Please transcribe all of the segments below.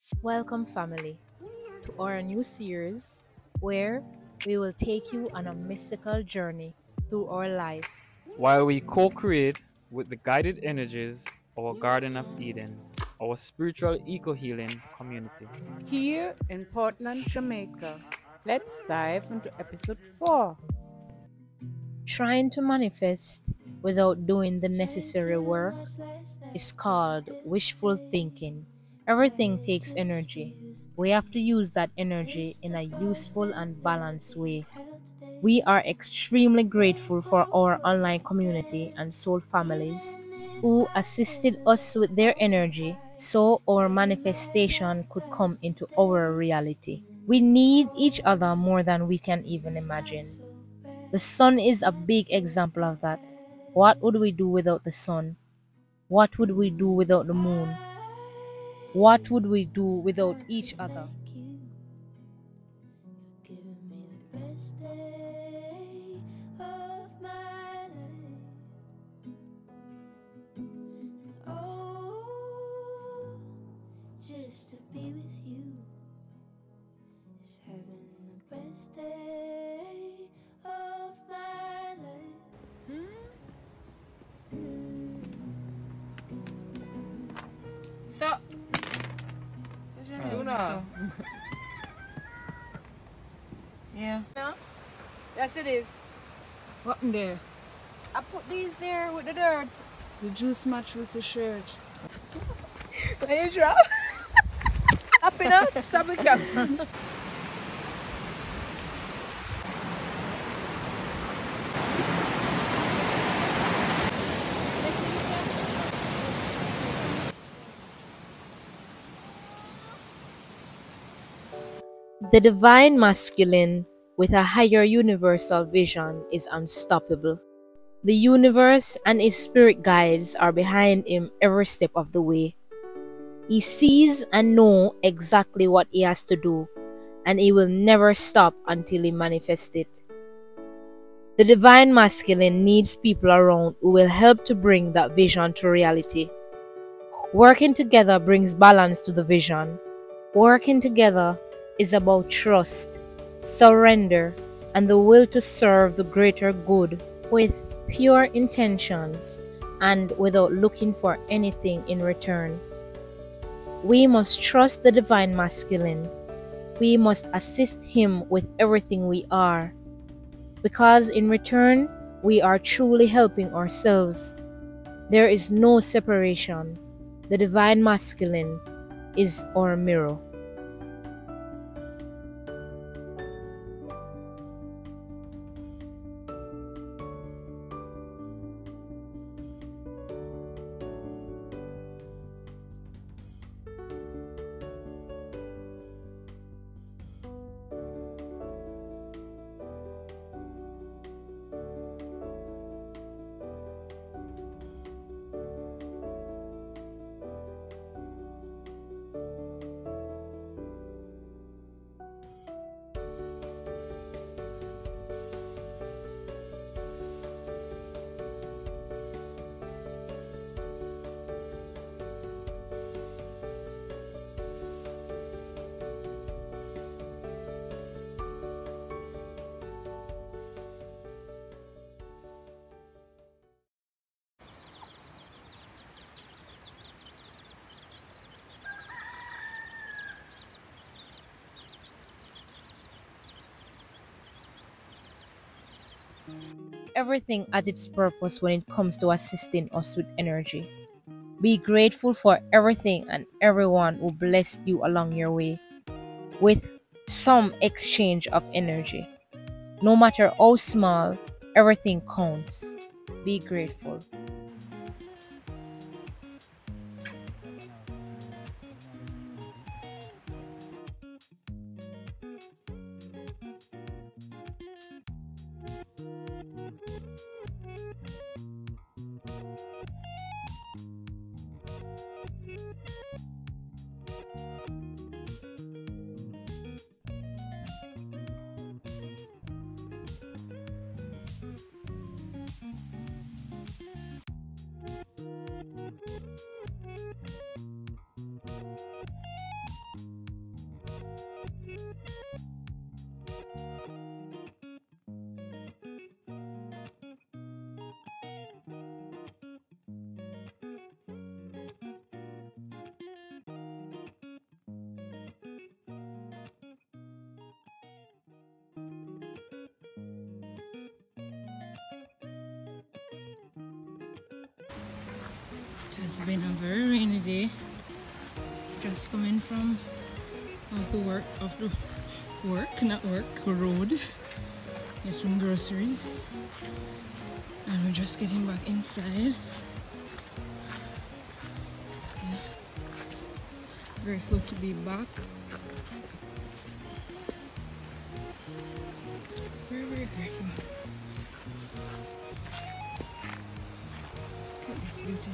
Welcome, family, to our new series where we will take you on a mystical journey through our life. While we co create with the guided energies, our Garden of Eden, our spiritual eco healing community. Here in Portland, Jamaica. Let's dive into episode 4. Trying to manifest without doing the necessary work is called wishful thinking. Everything takes energy. We have to use that energy in a useful and balanced way. We are extremely grateful for our online community and soul families who assisted us with their energy so our manifestation could come into our reality. We need each other more than we can even imagine. The sun is a big example of that. What would we do without the sun? What would we do without the moon? What would we do without each other? Just to be with you is having the best day of my life. So, Luna. Yeah. Yes, it is. What in there? I put these there with the dirt. The juice match with the shirt. When you drop. Up and out, stop the camera. The divine masculine with a higher universal vision is unstoppable. The universe and his spirit guides are behind him every step of the way. He sees and knows exactly what he has to do, and he will never stop until he manifests it. The divine masculine needs people around who will help to bring that vision to reality. Working together brings balance to the vision. Working together is about trust, surrender, and the will to serve the greater good with pure intentions and without looking for anything in return. We must trust the divine masculine. We must assist him with everything we are, because in return, we are truly helping ourselves. There is no separation. The divine masculine is our mirror. Everything has its purpose when it comes to assisting us with energy. Be grateful for everything and everyone who blessed you along your way with some exchange of energy. No matter how small, everything counts. Be grateful. It has been a very rainy day. Just coming from the road. Get some groceries. And we're just getting back inside. Yeah. Grateful to be back. Very, very grateful. Look at this beauty.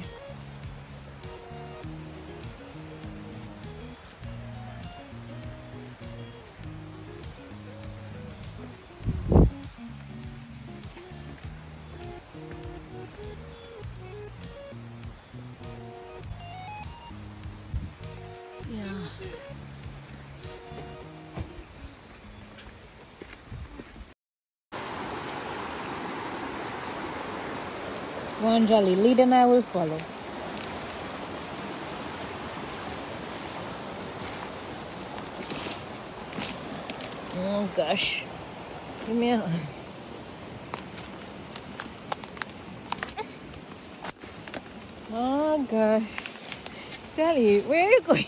Yeah. Go on, Jolly. Lead and I will follow. Oh gosh. Give me a hand. Oh gosh. Jolly, where are you going?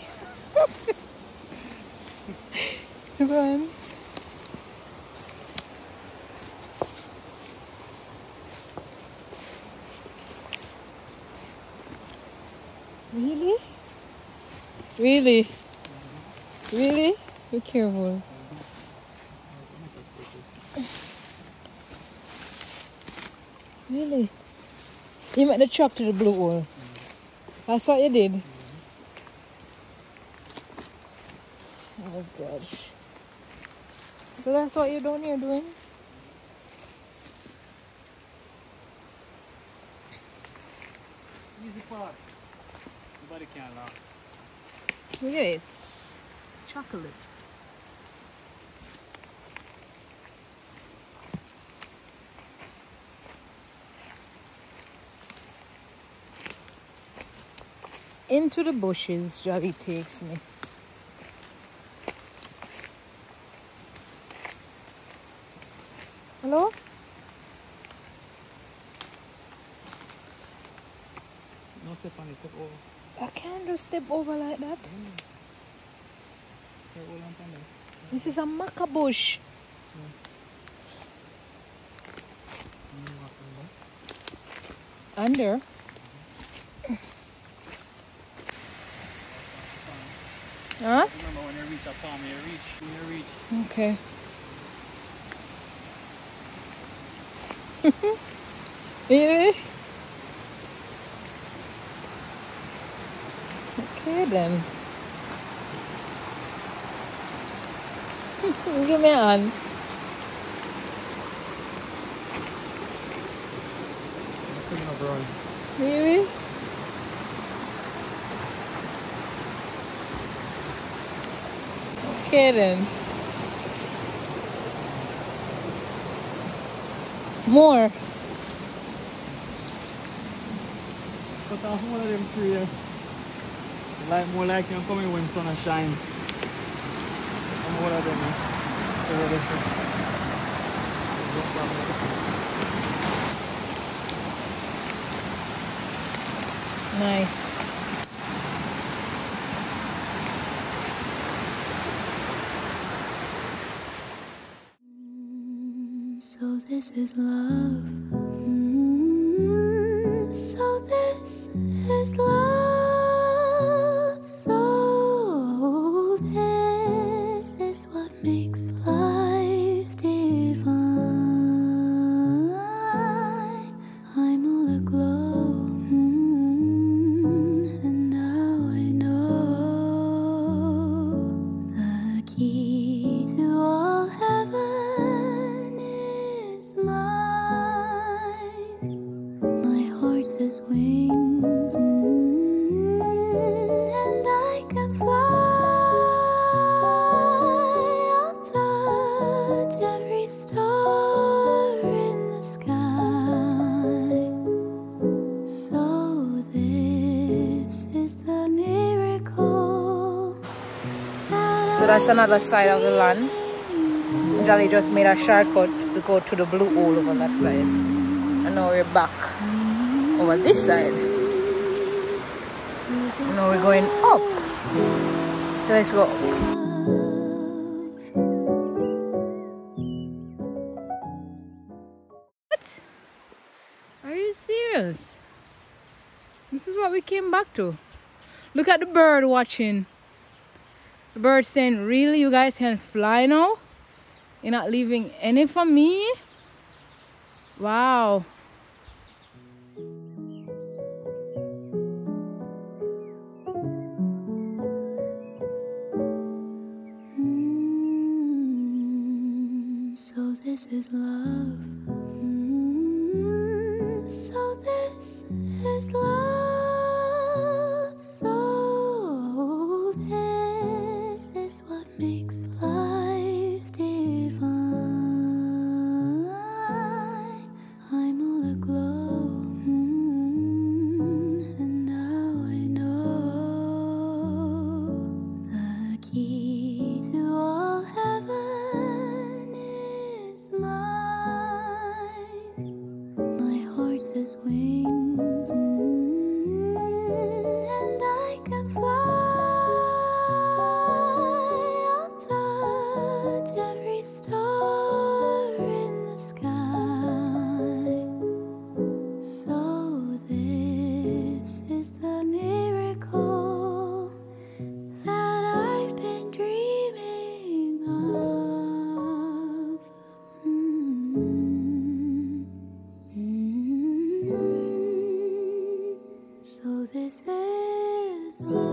Go on. Really? Really? Really? Be careful. Really? You met the truck to the blue hole. That's what you did? Oh gosh. So that's what you're down here doing? Easy part. Nobody can laugh. Look at this. Chocolate. Into the bushes, Jolly takes me. Hello? No step on it, step over. I can't just step over like that. This is a maca bush. Under? Huh? Remember when you reach a farm, you reach. Okay. Really? Okay then. Give me a hand. Really? Okay then. More. Cut off one of them trees. Like more like you're coming when sun shine. And one of them. Nice. So this is love. So this is love. So this is what makes life divine. I'm all aglow, and now I know the key to all heaven is mine. My heart has wings, and I can fly. I'll touch every star in the sky. So this is the miracle. So that's another side of the land. Jolly just made a shortcut to go to the blue hole over that side. And now we're back over this side. And now we're going up. So let's go. What? Are you serious? This is what we came back to. Look at the bird watching. The bird saying, really, you guys can fly now? You're not leaving any for me? Wow. So this is love. So this is love. So this is what makes life divine. I'm all aglow, and now I know the key to all heaven is mine. My heart has wings, and I can fly. I'll touch every star in the sky. So this is the miracle that I've been dreaming of. So this is love.